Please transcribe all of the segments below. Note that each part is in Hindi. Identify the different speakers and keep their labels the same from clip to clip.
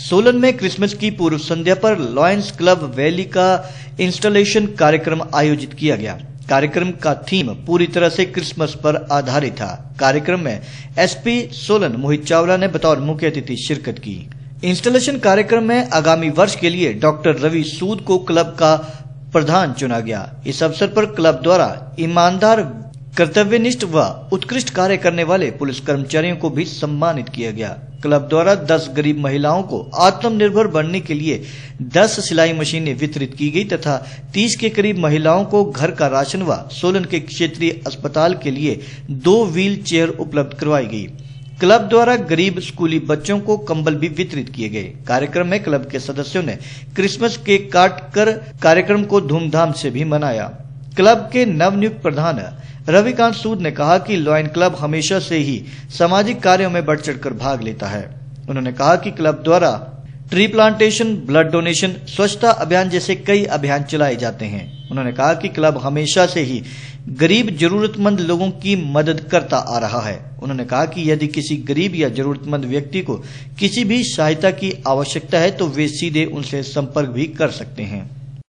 Speaker 1: सोलन में क्रिसमस की पूर्व संध्या पर लॉयंस क्लब वैली का इंस्टॉलेशन कार्यक्रम आयोजित किया गया। कार्यक्रम का थीम पूरी तरह से क्रिसमस पर आधारित था। कार्यक्रम में एसपी सोलन मोहित चावला ने बतौर मुख्य अतिथि शिरकत की। इंस्टॉलेशन कार्यक्रम में आगामी वर्ष के लिए डॉक्टर रवि सूद को क्लब का प्रधान चुना गया। इस अवसर पर क्लब द्वारा ईमानदार, कर्तव्यनिष्ठ व उत्कृष्ट कार्य करने वाले पुलिस कर्मचारियों को भी सम्मानित किया गया। क्लब द्वारा 10 गरीब महिलाओं को आत्मनिर्भर बनने के लिए 10 सिलाई मशीनें वितरित की गई तथा 30 के करीब महिलाओं को घर का राशन व सोलन के क्षेत्रीय अस्पताल के लिए 2 व्हील चेयर उपलब्ध करवाई गई। क्लब द्वारा गरीब स्कूली बच्चों को कंबल भी वितरित किए गए। कार्यक्रम में क्लब के सदस्यों ने क्रिसमस केक काट कर कार्यक्रम को धूमधाम से भी मनाया। क्लब के नवनियुक्त प्रधान रविकांत सूद ने कहा कि लॉयन क्लब हमेशा से ही सामाजिक कार्यों में बढ़ चढ़कर भाग लेता है। उन्होंने कहा कि क्लब द्वारा ट्री प्लांटेशन, ब्लड डोनेशन, स्वच्छता अभियान जैसे कई अभियान चलाए जाते हैं। उन्होंने कहा कि क्लब हमेशा से ही गरीब जरूरतमंद लोगों की मदद करता आ रहा है। उन्होंने कहा कि यदि किसी गरीब या जरूरतमंद व्यक्ति को किसी भी सहायता की आवश्यकता है तो वे सीधे उनसे संपर्क भी कर सकते हैं।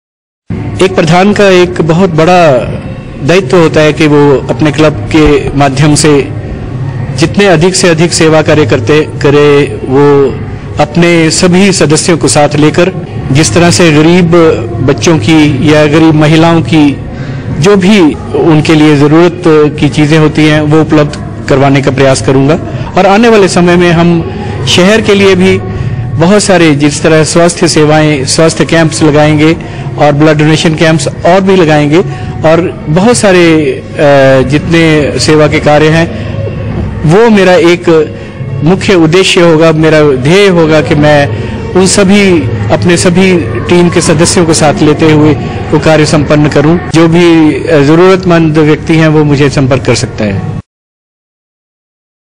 Speaker 2: एक प्रधान का एक बहुत बड़ा दायित्व होता है कि वो अपने क्लब के माध्यम से जितने अधिक से अधिक सेवा कार्य करे वो अपने सभी सदस्यों को साथ लेकर जिस तरह से गरीब बच्चों की या गरीब महिलाओं की जो भी उनके लिए जरूरत की चीजें होती हैं वो उपलब्ध करवाने का प्रयास करूंगा। और आने वाले समय में हम शहर के लिए भी बहुत सारे जिस तरह स्वास्थ्य सेवाएं, स्वास्थ्य कैंप्स लगाएंगे और ब्लड डोनेशन कैंप्स और भी लगाएंगे और बहुत सारे जितने सेवा के कार्य हैं वो मेरा एक मुख्य उद्देश्य होगा, मेरा ध्येय होगा कि मैं उन सभी अपने सभी टीम के सदस्यों को साथ लेते हुए वो कार्य संपन्न करूं। जो भी जरूरतमंद व्यक्ति हैं वो मुझे संपर्क कर सकता है।